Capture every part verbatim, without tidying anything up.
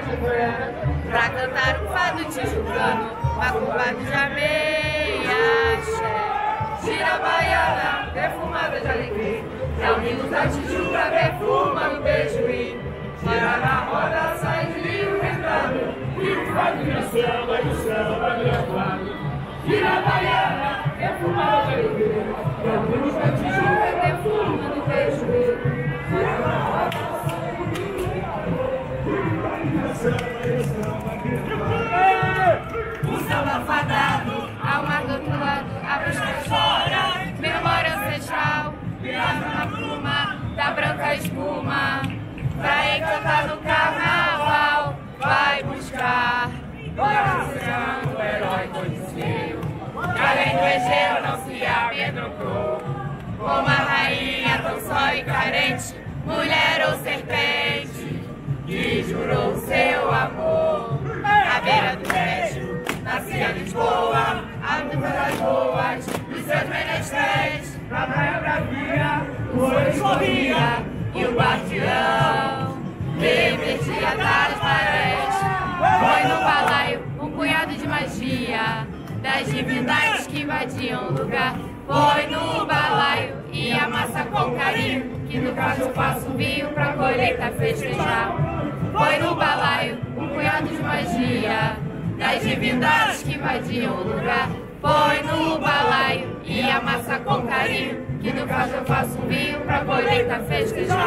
de fé, pra cantar um fado tijucano, macumbado de ameia, axé. Gira a baiana, perfumada de alecrim, é o Rio da Tijuca, perfuma no beijuí. Gira na roda, sai de livro entrando, e o fado vira samba, e o samba vira fado. Gira a baiana, perfumada de alecrim, é o Rio da Tijuca, perfuma no beijuí. Gira na roda, o samba fadado, ao mar do outro lado, a busca chora, memória ancestral, viaja na pluma da branca espuma, pra encantar no carnaval, vai buscar, glorificando o herói Odisseu, que além do Egeu não se amedrontou, como a rainha tão só e carente, mulher ou serpente, que jurou seu amor. À beira do México, nascia Lisboa, a luta das boas, dos seus menestréis. Na praia bravia, o olho escorria, e o guardião repetia das marés. Foi no balaio um punhado de magia, das divindades que invadiam o lugar. Foi no balaio e a massa com carinho, que no caso eu faço vinho pra colheita festejar. Foi no balaio um punhado de magia, das divindades que invadiam o lugar. Foi no balaio e a massa com carinho, que no caso eu faço vinho pra colheita festejar.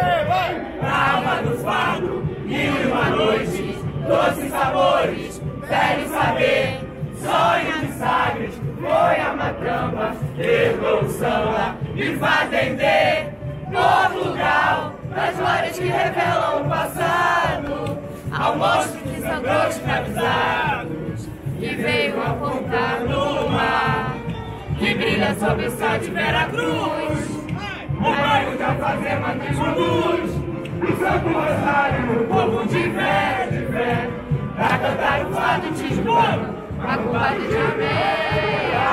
Alma do fado, mil e uma noites, doces sabores, velho saber, sonho de sagres, foi a matramba, herdou o samba e fazender, novo lugar das glórias que revelam o passado, ao monstro que sangrou escravizados, que veio apontar no mar, que brilha sob o céu de Veracruz, o bairro da fazenda que conduz, o Santo Rosário, o povo de fé, de fé, pra cantar o fado tijucano, macumbado de ameia.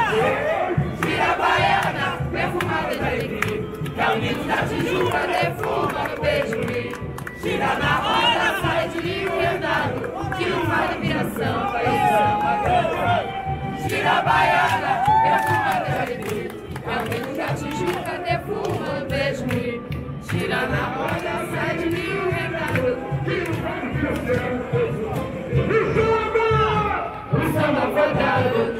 Gira a baiana, perfumada de alegria, que é o Rio da Tijuca, defuma no beijuí. Gira na roda, sai de livro andado, que o fado vira samba e o samba cantado. Gira a baiana, perfumada de alegria, que é o Rio da Tijuca, defuma no beijuí. Gira na roda, sai de livro andado, que o fado vira samba. O samba fadado,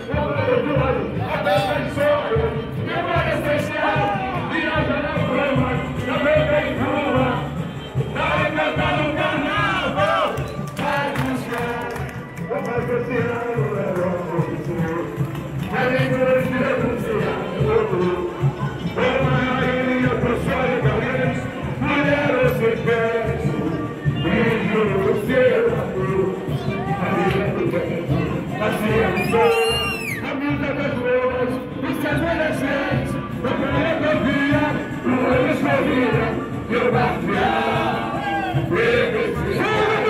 a dança de sonho, memória ancestral, viaja na fama, na beira e rua, vai cantar no carnaval, vai buscar, vai esse ano é bom, além do Egeu não se amedrontou, como a rainha tão só e carente, mulher ou serpente, que jurou seu amor, a vida do bem. Nascia no sol, a muda das boas, os seus adolescentes, o planeta via, o olho escorria, e o guardião repetia.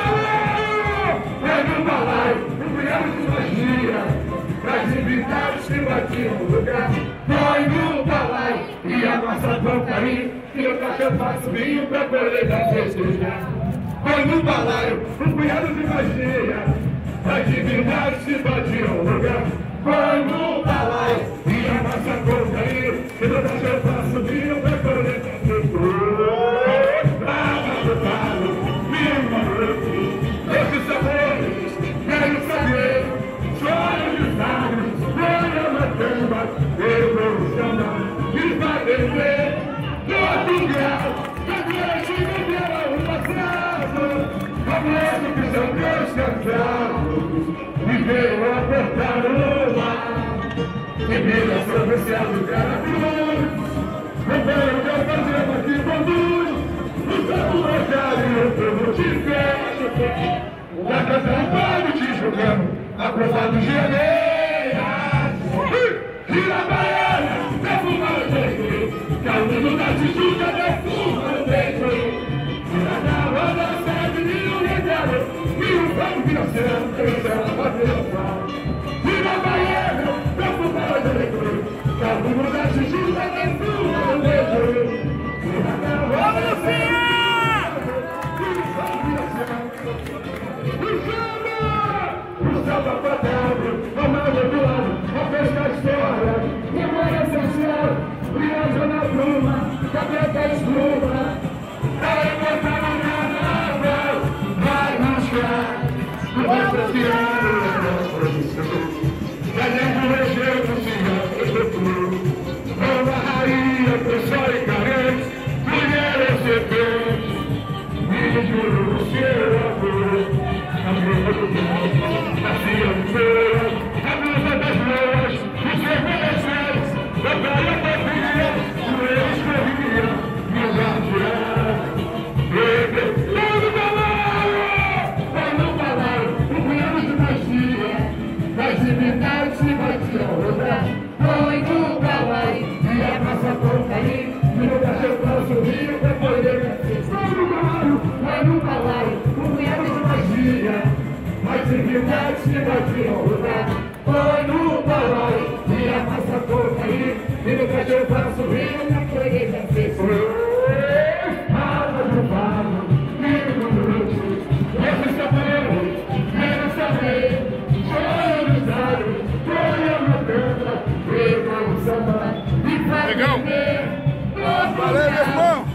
Foi no balaio, um punhado de magia, das divindades que batiam no lugar. Foi no balaio, e a nossa porcaria, que eu faço, eu faço vinho pra colheita festejar. Foi no balaio, um punhado de magia, as divindades se batiam no lugar. Foi no balaio e a massa porcaria, que toda eu faço vinho pra colheita festejar. Alma do fado, mil noites, doces sabores, quero saber, sonho de sábios, foi a matamba, eu vou chamar e vai beber, Portugal, cadê que viveu o passado? Famoso que são meus cansados, me veio apertar o mar, que brilha sobre o céu do Veracruz, o banho da fazenda que conduz, o Santo Rosário, o povo de fé, da casa do Fado Tijucano, aprovado de areia. Gira a baiana, defuma o beijo, que é o mundo da Tijuca, defuma o beijo. Gira na roda, sete mil regalos, e o banco vira céu, e o céu bateu o pau. Gira a baiana, defuma o beijo, que é o mundo da Tijuca, defuma o beijo. Gira na roda, sete mil regalos, e o banco vira céu. samba fadado, amado do lado, a festa da história, memória essencial, brilhando na bruma, cabeça espuma, vai botar no carnaval, vai mostrar, vai proteger a produção, vai envelhecer no cigarro do futuro, uma rainha, pessoa e carente, mulher excedente, me juro, você é amor. A blusa do mundo, a fianceira, a blusa das leis, os revelações, da praia da filha, o ex corria, e o gato tudo balaio! Vai no balaio, o cunhado de magia, das divindades se batia outra. Foi no balaio, e a massa porcaria, e no cachorro para sorrir, para poder vencer. Vai no balaio, vai no balaio, o cunhado de magia, mas divindades se batiam outra. Foi no balaio, e a massa porcaria, e no cachorro para sorrir, para poder vencer. Alma do barro, livro do luxo, esse saber, quero saber, choro nos olhos, folha na canta, pega o samba e vai viver. Valeu, meu irmão!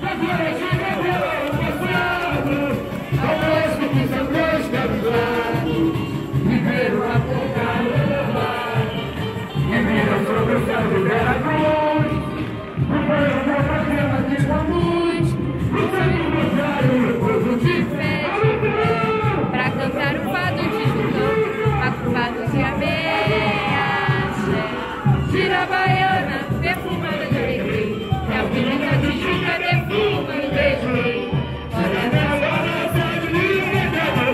Talvez que quis a fresca do lado, viver uma boca no mar, e vira sobre o céu de Veracruz, o banho da fazenda de Camuz, o sangue do diário, o povo de fé, pra cantar o fado de Judão, acufado de ameaça. Gira a baiana, perfumada de alegria, e a pimenta de Juca defuma no beijo rei. Olha na hora de livre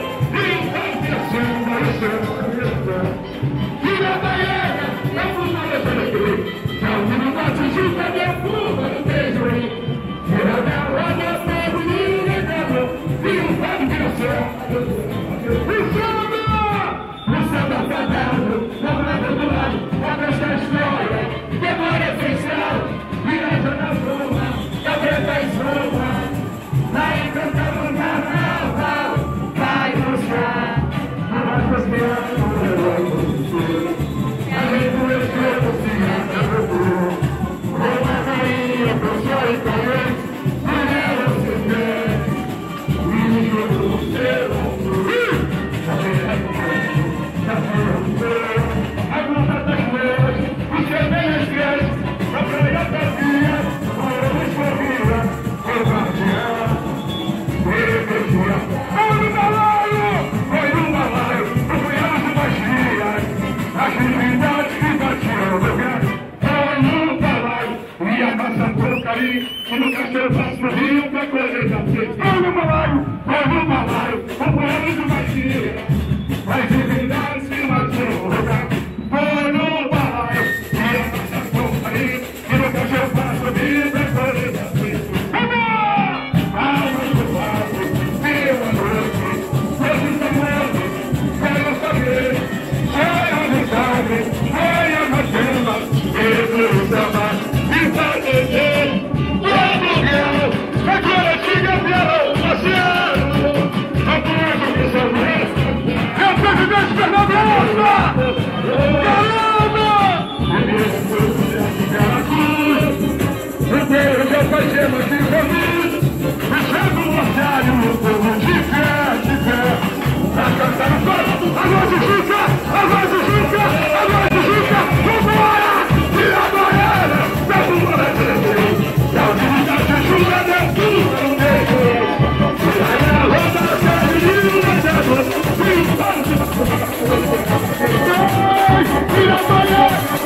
Gira a baiana, perfumada de alegria, e a pimenta de Juca defuma no beijo rei. Gira na hora de livre o samba! O samba fadado, formado do lado, a nossa história, memória ancestral, virada na bruma, cabeça espuma, vai cantar no carnaval, vai mostrar a nossa criança, o herói do futuro, a revolução do cigarro do futuro, com a rainha, professor e talento, mulher assistente, e o seu a blusa das leis, os vermelhos três, a praia da filha, a luz corrida, o guardião, o repetia. Foi no balaio, foi no balaio, o cunhado de magia, as divindades que batiam no lugar. Foi no balaio, e a massa porcaria, e no cachorro faz pro rio pra colher da frente. Foi no balaio, foi no balaio, o cunhado de magia, as divindades que batiam no lugar. Foi no balaio, e a massa porcaria, e no cachorro faz pro rio pra colher da frente. Alma do barro, meu amante, esse tamanho, quero saber, cheia de sabe, cheia na cama, esse o samba, e vai beber, todo guião, agora chega pelo oceano, a polícia que se abraça, é o presidente Fernando Rocha! Caramba! O povo já faz tema de família, mexendo o orçário, o povo de pé, de pé, pra cantar o corpo, a voz de Juca, a voz de Juca, a voz de Juca, vambora! E a baiana, da tua gente, e a divindade de Juca deu tudo no meio, e aí a roda da série de uma dela, e o pano de e a baiana,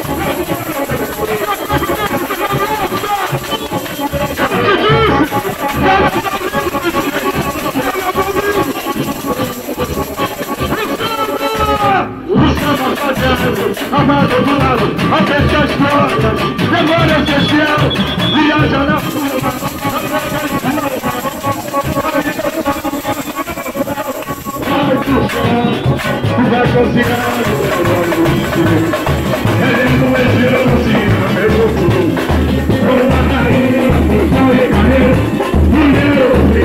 amado do lado, a pesca explora, memória especial, viaja na fuma, vai cozinhar, ele não é girando, meu futuro, uma rainha, um sonho e carreira, e eu,